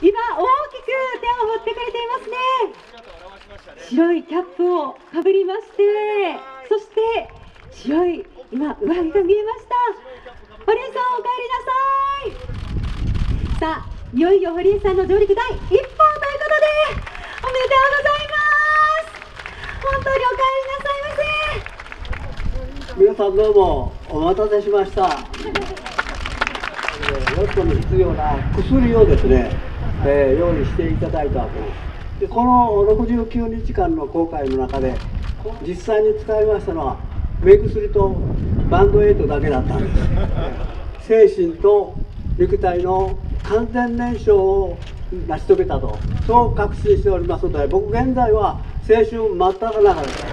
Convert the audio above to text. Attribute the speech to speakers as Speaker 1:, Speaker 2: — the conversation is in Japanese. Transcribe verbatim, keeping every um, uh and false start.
Speaker 1: 今大きく手を振ってくれていますね。白いキャップをかぶりまして、そして白い今上着が見えました。堀江さんお帰りなさい。さあいよいよ堀江さんの上陸第一歩ということでおめでとうございます。本当にお帰りなさいませ。
Speaker 2: 皆さんどうもお待たせしました。ヨットに必要な薬をですね、えー、用意していただいたわけです。でこのろくじゅうきゅうにちかんの航海の中で実際に使いましたのは目薬とバンドエイドだけだったんです。精神と肉体の完全燃焼を成し遂げたと、そう確信しておりますので、僕現在は青春真っ只中です。